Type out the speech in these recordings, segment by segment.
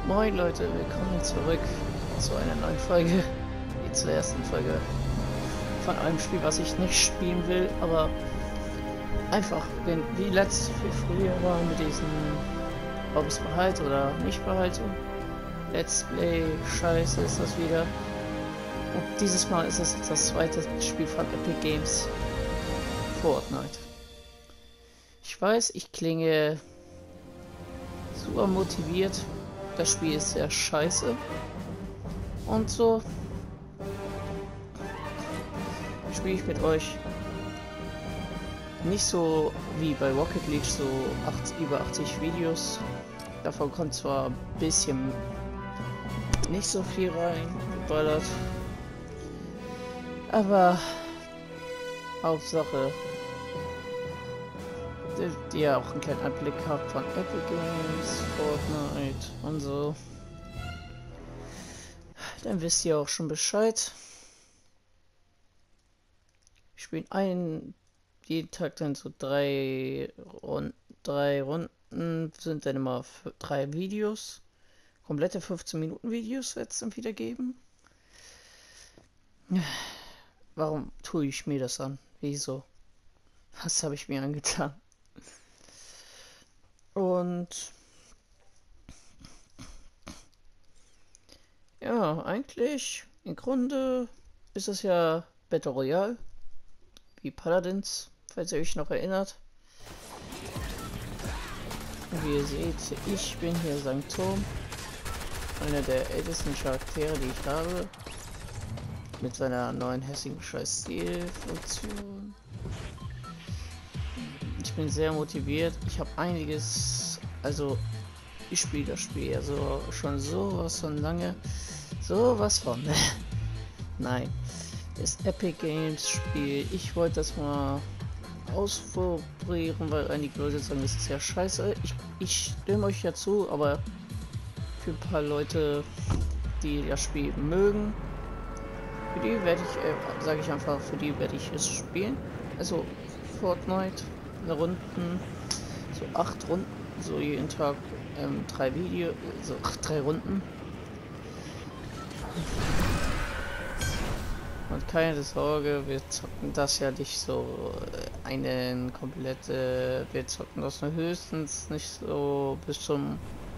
Moin Leute, willkommen zurück zu einer neuen Folge, zur ersten Folge von einem Spiel, was ich nicht spielen will, aber einfach wie letztes wie früher war mit diesen, ob ich es behalte oder nicht behalte. Let's Play, Scheiße ist das wieder. Und dieses Mal ist es das zweite Spiel von Epic Games, Fortnite. Ich weiß, ich klinge super motiviert. Das Spiel ist sehr scheiße. Und so spiele ich mit euch nicht so wie bei Rocket League, so über 80 Videos. Davon kommt zwar ein bisschen nicht so viel rein, geballert. Aber Hauptsache, die ja auch einen kleinen Anblick habt von Epic Games, Fortnite und so. Dann wisst ihr auch schon Bescheid. Ich spiele jeden Tag dann so drei Runden sind dann immer 3 Videos. Komplette 15 Minuten Videos wird es dann wieder geben. Warum tue ich mir das an? Wieso? Was habe ich mir angetan? Und ja, eigentlich im Grunde ist es ja Battle Royale, wie Paladins, falls ihr euch noch erinnert. Und wie ihr seht, ich bin hier Sanctum, einer der ältesten Charaktere, die ich habe, mit seiner neuen hässlichen Scheiß-Stil-Funktion. Ich bin sehr motiviert, ich habe einiges, also ich spiele das Spiel ja so schon sowas von lange, sowas von. Nein, das Epic Games Spiel, ich wollte das mal ausprobieren, weil einige Leute sagen, das ist ja scheiße. Ich stimme euch ja zu, aber für ein paar Leute, die das Spiel mögen, für die werde ich, sage ich einfach, für die werde ich es spielen. Also Fortnite, Runden, so 8 Runden, so jeden Tag 3 Videos, so 3 Runden. Und keine Sorge, wir zocken das ja nicht so einen komplette, wir zocken das nur höchstens nicht so bis zum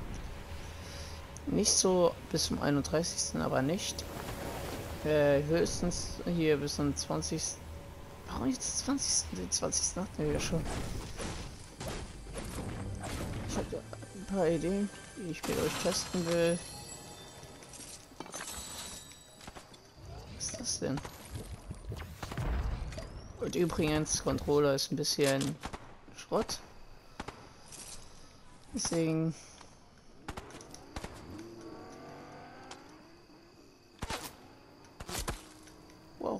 31. aber nicht. Höchstens hier bis zum 20. Warum jetzt 20. Den 20. hatten wir ja schon. Ich habe ein paar Ideen, die ich mit euch testen will. Was ist das denn? Und übrigens, Controller ist ein bisschen Schrott. Deswegen wow.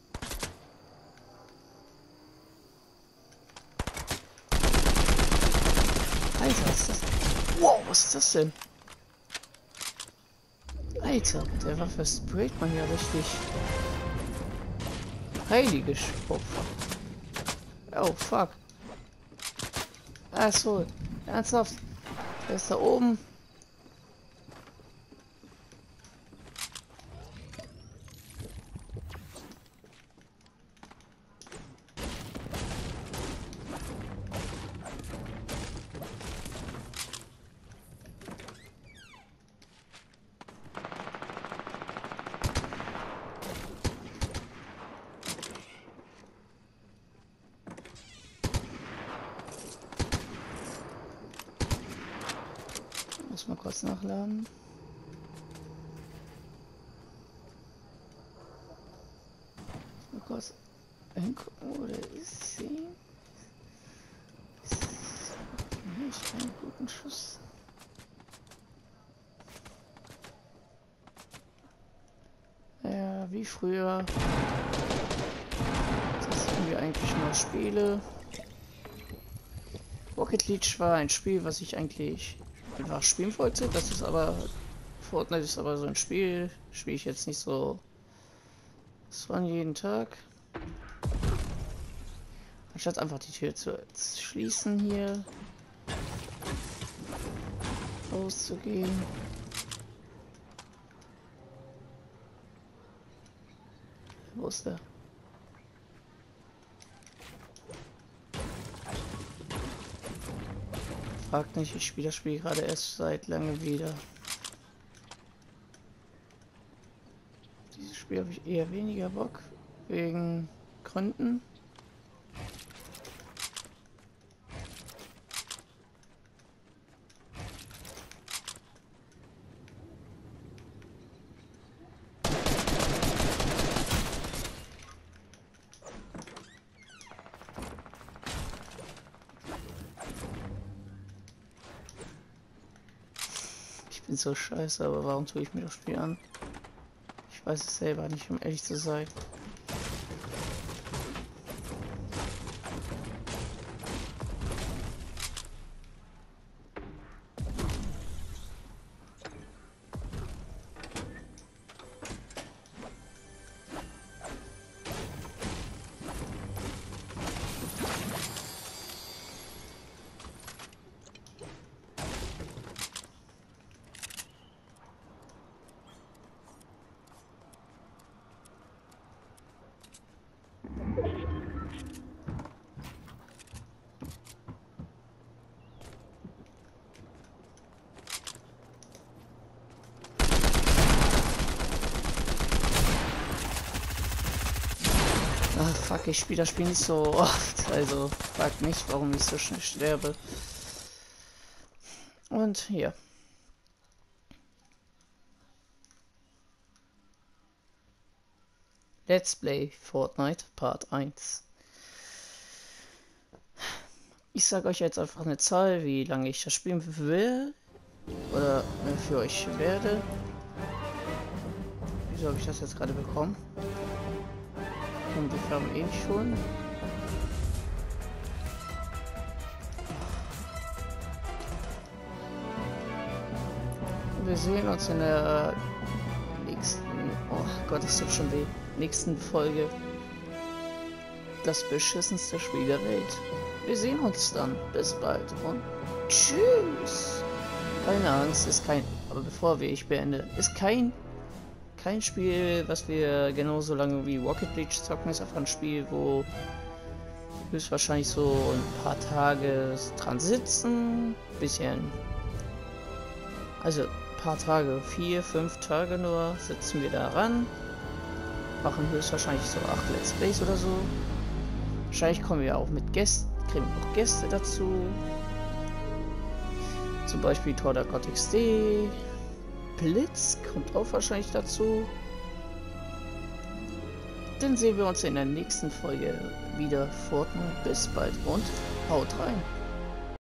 Alter, was ist das? Wow, was ist das denn? Alter, mit der Waffe sprayt man ja richtig. Heilige oh fuck. Oh fuck. Achso, ernsthaft? Der ist da oben. Muss mal kurz nachladen. Mal kurz hingucken, wo der ist. Ich einen guten Schuss. Ja, wie früher. Das sind wir eigentlich nur Spiele. Rocket League war ein Spiel, was ich eigentlich einfach spielen wollte. Das ist aber Fortnite ist aber so ein Spiel, spiele ich jetzt nicht so. Das war jeden Tag. Anstatt einfach die Tür zu schließen hier, rauszugehen. Wo ist der? Fragt nicht, ich spiele das Spiel gerade erst seit lange wieder. Dieses Spiel habe ich eher weniger Bock, wegen Gründen. Ich bin so scheiße, aber warum tue ich mir das Spiel an? Ich weiß es selber nicht, um ehrlich zu sein. Ah, fuck, ich spiele das Spiel nicht so oft. Also, frag nicht, warum ich so schnell sterbe. Und hier. Let's Play Fortnite Part 1. Ich sage euch jetzt einfach eine Zahl, wie lange ich das spielen will. Oder für euch werde. Wieso habe ich das jetzt gerade bekommen? Und wir haben eh schon. Wir sehen uns in der nächsten, oh Gott, das tut schon weh, nächsten Folge. Das beschissenste Spiel der Welt. Wir sehen uns dann. Bis bald und tschüss. Keine Angst, ist kein, aber bevor ich beende, ist kein Spiel, was wir genauso lange wie Rocket League zocken, ist einfach ein Spiel, wo höchstwahrscheinlich so ein paar Tage dran sitzen, bisschen, also ein paar Tage, 4, 5 Tage nur, sitzen wir daran, machen höchstwahrscheinlich so 8 Let's Plays oder so. Wahrscheinlich kommen wir auch mit Gästen, kriegen wir noch Gäste dazu, zum Beispiel TordaGotXD. Blitz kommt auch wahrscheinlich dazu. Dann sehen wir uns in der nächsten Folge wieder. Fortnite. Bis bald und haut rein.